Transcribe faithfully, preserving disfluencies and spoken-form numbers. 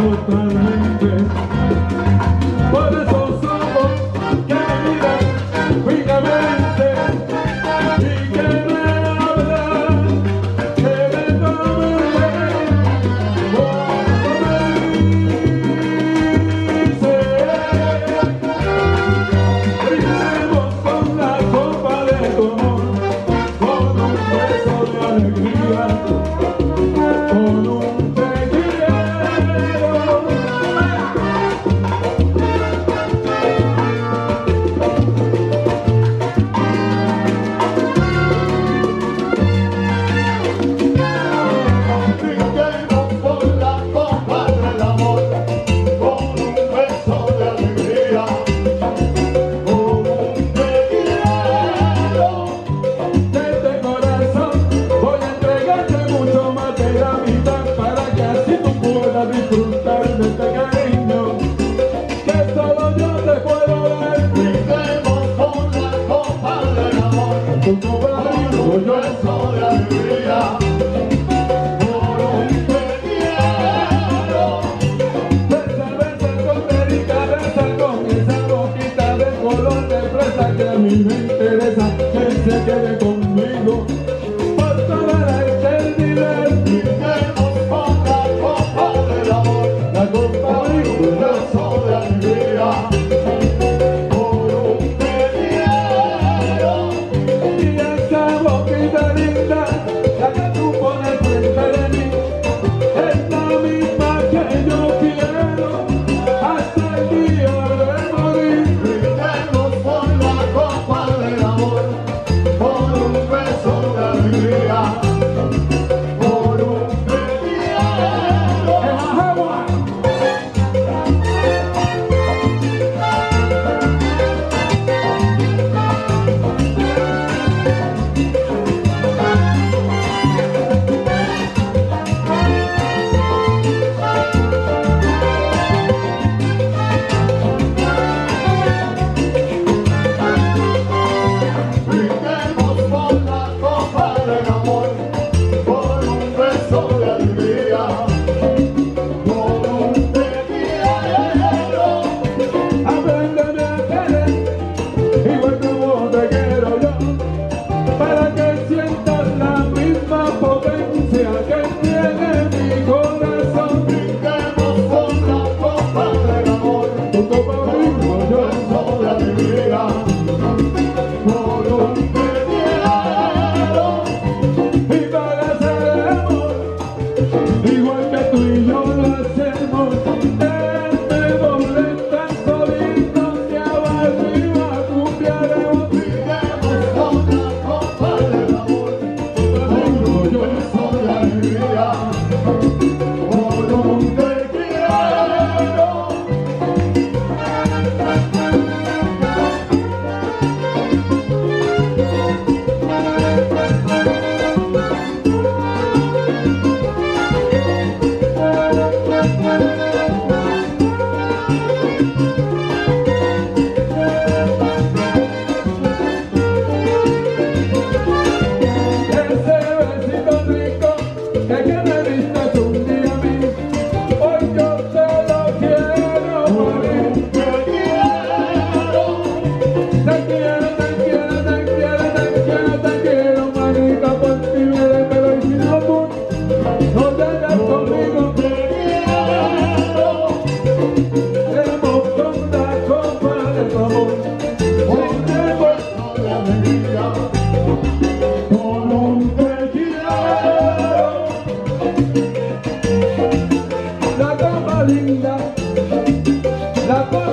totalmente. Por eso somos que me miran fijamente y que me hablan, que me tomen como me dice. Brindemos con la copa de tu amor, con un beso de alegría, con un te quiero. Brindemos por la copa del amor, con un beso de alegría, con un te quiero. De este corazón voy a entregarte mucho más de la vida para que así tú puedas disfrutar de este cariño que solo yo te puedo dar. Brindemos por la copa del amor, Tu copa de con vino un yo beso de alegría, con un te quiero. besa, besa con delicadeza, con esa boquita de color de fresa que a mí me interesa que se quede conmigo por toda la eternidad. Brindemos por la copa del amor, La copa con de un vino yo beso de alegría, con un te quiero. y esa boquita linda, la que tú pones frente de mí, es la misma que yo quiero hasta el día de morir. Brindemos por la copa del amor, por un beso de alegría, por un te quiero. ¡En la agua! Brindemos por la copa del amor, por un beso de alegría, por un te quiero. Apréndeme a querer igual como te quiero yo, para que sientas la misma potencia que tiene mi corazón. Brindemos por la copa del amor, Tu copa de vino un yo beso de alegría, por un te quiero. y para hacer amor igual que tú y yo lo hacemos. Tenemos lentas solitos y abajo arriba cumbiaremos. Brindemos por la copa del amor, por un beso de alegría, por un te quiero. Ese besito rico que que me diste un día a mí, hoy yo te lo quiero morir. Te quiero. Te quiero, te quiero, te quiero, te quiero, te quiero, manita, por ti me desvelo y si no tú no llegas conmigo, Te quiero. tenemos con la copa de tu amor. Un beso de alegría, con un te quiero. La copa linda, la copa